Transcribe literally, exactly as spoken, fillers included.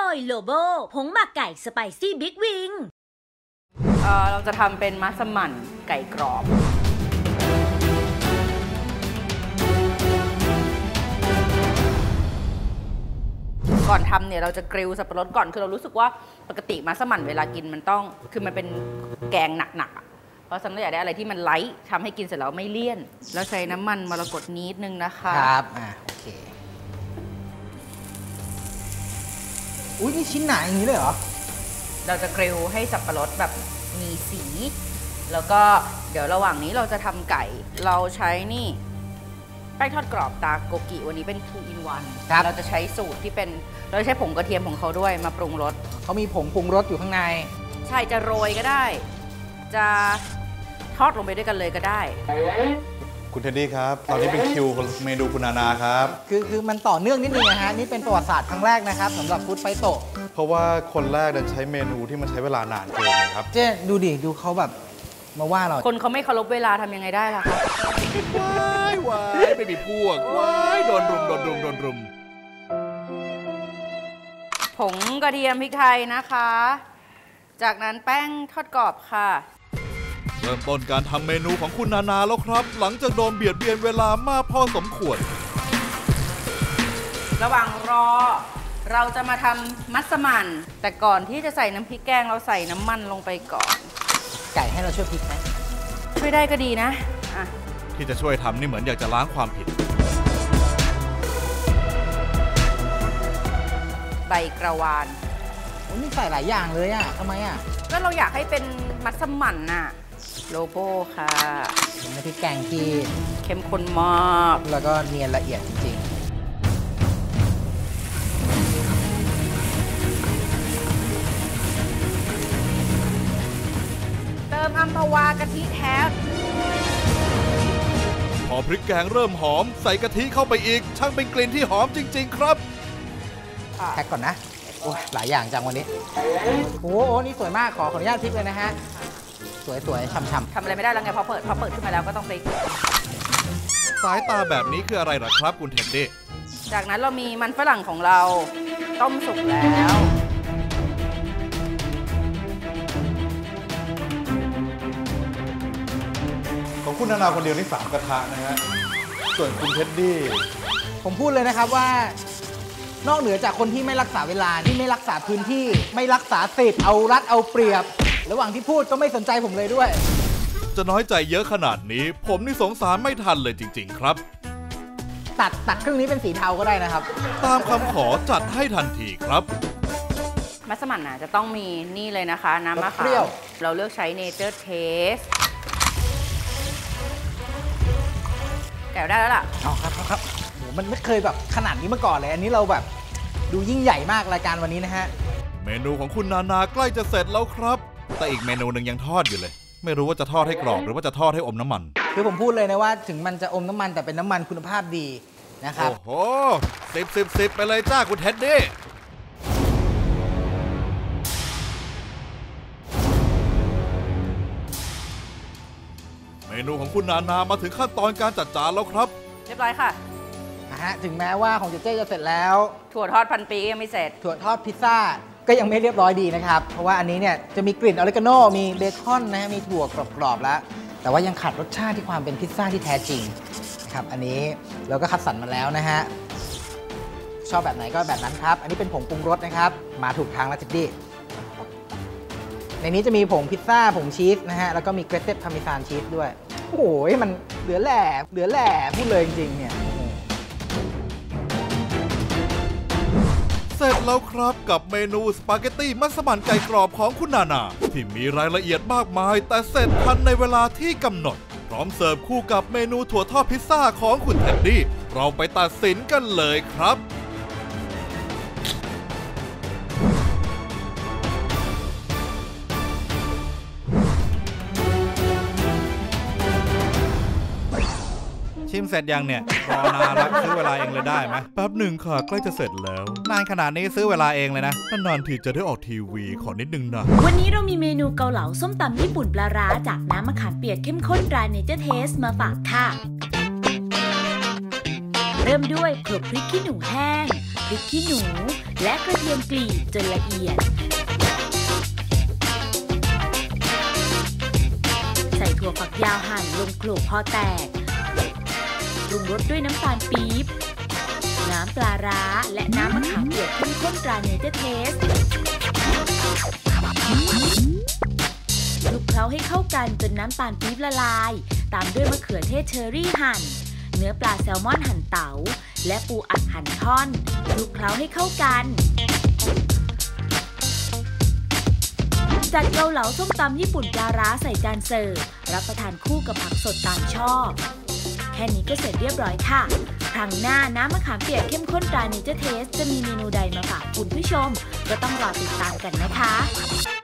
ยโลโบผงหมักไก่สไปซี่บิ๊กวิงเอ่อเราจะทำเป็นมัสมั่นไก่กรอบก่อนทำเนี่ยเราจะกริลสับปะรดก่อนคือเรารู้สึกว่าปกติมัสมั่นเวลากินมันต้องคือมันเป็นแกงหนักๆเพราะฉะนั้นอยากได้อะไรที่มันไลท์ทำให้กินเสร็จแล้วไม่เลี่ยนแล้วใช้น้ำมันมรกตนิดนึงนะคะครับอ่าโอเคอุ้ยนี่ชิ้นหนาอย่างนี้เลยเหรอเราจะกริลให้สับปะรดแบบมีสีแล้วก็เดี๋ยวระหว่างนี้เราจะทำไก่เราใช้นี่แป้งทอดกรอบตาโกกิวันนี้เป็น ทู อิน วัน เราจะใช้สูตรที่เป็นเราใช้ผงกระเทียมของเขาด้วยมาปรุงรสเขามีผงปรุงรสอยู่ข้างในใช่จะโรยก็ได้จะทอดลงไปด้วยกันเลยก็ได้คุณเท็ดดี้ครับตอนนี้เป็นคิวเมนูคุณนานาครับคือคือมันต่อเนื่องนิดนึงนะฮะนี่เป็นประวัติศาสตร์ครั้งแรกนะครับสำหรับฟู้ดไฟโตะเพราะว่าคนแรกใช้เมนูที่มันใช้เวลานานเกินครับเจ๊ดูดิดูเขาแบบมาว่าเราคนเขาไม่เคารพเวลาทำยังไงได้ล่ะครับว้ายวายไม่มีพวกว้ายโดนรุมโดนรุมโดนรุมผงกระเทียมพริกไทยนะคะจากนั้นแป้งทอดกรอบค่ะเริ่มต้นการทำเมนูของคุณนานาแล้วครับหลังจากโดนเบียดเบียนเวลามากพอสมควรระหว่างรอเราจะมาทำมัสมั่นแต่ก่อนที่จะใส่น้ำพริกแกงเราใส่น้ำมันลงไปก่อนไก่ให้เราช่วยพริกไหมช่วยได้ก็ดีนะะที่จะช่วยทำนี่เหมือนอยากจะล้างความผิดใบกระวานโอ้นี่ใส่หลายอย่างเลยอ่ะทำไมอ่ะก็เราอยากให้เป็นมัสมั่นน่ะโลโบ้ค่ะเป็นน้ำพริกแกงที่เข้มข้นมากแล้วก็เนียนละเอียดจริงๆเติมอัมพวากะทิแท้พอพริกแกงเริ่มหอมใส่กะทิเข้าไปอีกช่างเป็นกลิ่นที่หอมจริงๆครับแท็กก่อนนะโอ้หลายอย่างจังวันนี้โอ้โหนี่สวยมากขอขออนุญาตพริกเลยนะฮะสวยๆช่ำๆทำอะไรไม่ได้แล้วไงพอเปิดพอเปิดขึ้นมาแล้วก็ต้องพลิกสายตาแบบนี้คืออะไรหรอครับคุณเท็ดดี้จากนั้นเรามีมันฝรั่งของเราต้มสุกแล้วของคุณนานาคนเดียวนี่สามกระทะนะฮะส่วนคุณเท็ดดี้ผมพูดเลยนะครับว่านอกเหนือจากคนที่ไม่รักษาเวลาที่ไม่รักษาพื้นที่ไม่รักษาสิทธิ์เอารัดเอาเปรียบระหว่างที่พูดก็ไม่สนใจผมเลยด้วยจะน้อยใจเยอะขนาดนี้ผมนี่สงสารไม่ทันเลยจริงๆครับตัดตัดครึ่งนี้เป็นสีเทาก็ได้นะครับตามคำขอจัดให้ทันทีครับมัสมั่นน่ะจะต้องมีนี่เลยนะคะน้ำมะขามเราเลือกใช้เนเจอร์เทสแก้วได้แล้วล่ะอ๋อครับครับโหมันไม่เคยแบบขนาดนี้มาก่อนเลยอันนี้เราแบบดูยิ่งใหญ่มากรายการวันนี้นะฮะเมนูของคุณนานาใกล้จะเสร็จแล้วครับแต่อีกเมนูหนึ่งยังทอดอยู่เลยไม่รู้ว่าจะทอดให้กรอบหรือว่าจะทอดให้อมน้ำมันคือผมพูดเลยนะว่าถึงมันจะอมน้ำมันแต่เป็นน้ำมันคุณภาพดีนะครับโอ้โหสิบสิบสิบไปเลยจ้าคุณเท็ดดี้เมนูของคุณนานามาถึงขั้นตอนการจัดจานแล้วครับเรียบร้อยค่ะฮะถึงแม้ว่าของเจเจ๊จะเสร็จแล้วถั่วทอดพันปียังไม่เสร็จถั่วทอดพิซซ่าก็ยังไม่เรียบร้อยดีนะครับเพราะว่าอันนี้เนี่ยจะมีกลิ่นออริกาโนมีเบคอนนะฮะมีถั่วกรอบๆแล้วแต่ว่ายังขาดรสชาติที่ความเป็นพิซซ่าที่แท้จริงครับอันนี้เราก็คัดสรรมาแล้วนะฮะชอบแบบไหนก็แบบนั้นครับอันนี้เป็นผงปรุงรสนะครับมาถูกทางแล้วจิดดี้ในนี้จะมีผงพิซซ่าผงชีสนะฮะแล้วก็มีเกรเต็ดพาร์เมซานชีสด้วยโอ้โหมันเหลือแหล่เหลือแหล่พูดเลยจริงๆเนี่ยเสร็จแล้วครับกับเมนูสปาเกตตี้มัสมั่นไก่กรอบของคุณนานาที่มีรายละเอียดมากมายแต่เสร็จทันในเวลาที่กำหนดพร้อมเสิร์ฟคู่กับเมนูถั่วทอดพิซซ่าของคุณเท็ดดี้เราไปตัดสินกันเลยครับชิมเสร็จยังเนี่ยรอนานแล้วซื้อเวลาเองเลยได้ไหมแป๊บหนึ่งค่ะใกล้จะเสร็จแล้วนานขนาดนี้ซื้อเวลาเองเลยนะนานๆทีจะได้ออกทีวีขอนิดนึงนะวันนี้เรามีเมนูเกาเหลาส้มตำญี่ปุ่นปลาร้าจากน้ำมะขามเปียกเข้มข้นตราเนเจอร์เทสมาฝากค่ะเริ่มด้วยโขลกพริกขี้หนูแห้งพริกขี้หนูและกระเทียมกรีบจนละเอียดใส่ถั่วฝักยาวหั่นลงโขลกพอแตกปรุงรสด้วยน้ำตาลปี๊บน้ำปลาร้าและน้ำมะขามเปียกเข้มข้นตราเนเจอร์เทสคลุกเคล้าให้เข้ากันจนน้ำตาลปี๊บละลายตามด้วยมะเขือเทศเชอรี่หั่นเนื้อปลาแซลมอนหั่นเต๋าและปูอัดหั่นท่อนคลุกเคล้าให้เข้ากันจัดเกาเหลาส้มตำญี่ปุ่นปลาร้าใส่จานเสิร์ฟรับประทานคู่กับผักสดตามชอบแค่นี้ก็เสร็จเรียบร้อยค่ะครั้งหน้าน้ำมะขามเปียกเข้มข้นตราเนเจอร์เทสจะมีเมนูใดมาฝากคุณผู้ชมก็ต้องรอติดตามกันนะคะ